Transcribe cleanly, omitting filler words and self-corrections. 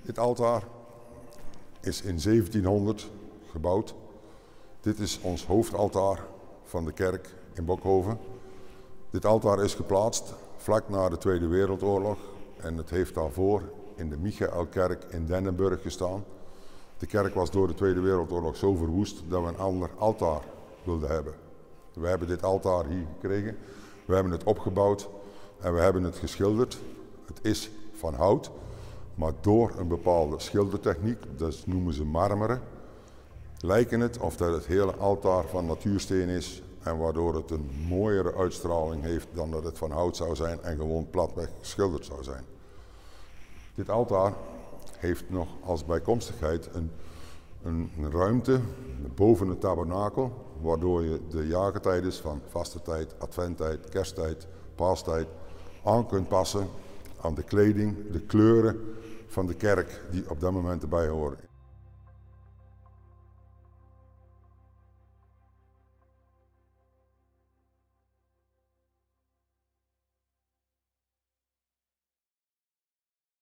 Dit altaar is in 1700 gebouwd. Dit is ons hoofdaltaar van de kerk in Bokhoven. Dit altaar is geplaatst vlak na de Tweede Wereldoorlog en het heeft daarvoor in de Michaelkerk in Dennenburg gestaan. De kerk was door de Tweede Wereldoorlog zo verwoest dat we een ander altaar wilden hebben. We hebben dit altaar hier gekregen, we hebben het opgebouwd en we hebben het geschilderd. Het is van hout, maar door een bepaalde schildertechniek, dat noemen ze marmeren, lijken het of dat het hele altaar van natuursteen is en waardoor het een mooiere uitstraling heeft dan dat het van hout zou zijn en gewoon platweg geschilderd zou zijn. Dit altaar heeft nog als bijkomstigheid een ruimte boven het tabernakel, waardoor je de jaargetijden van vastentijd, adventtijd, kersttijd, paastijd aan kunt passen aan de kleding, de kleuren van de kerk die op dat moment erbij horen.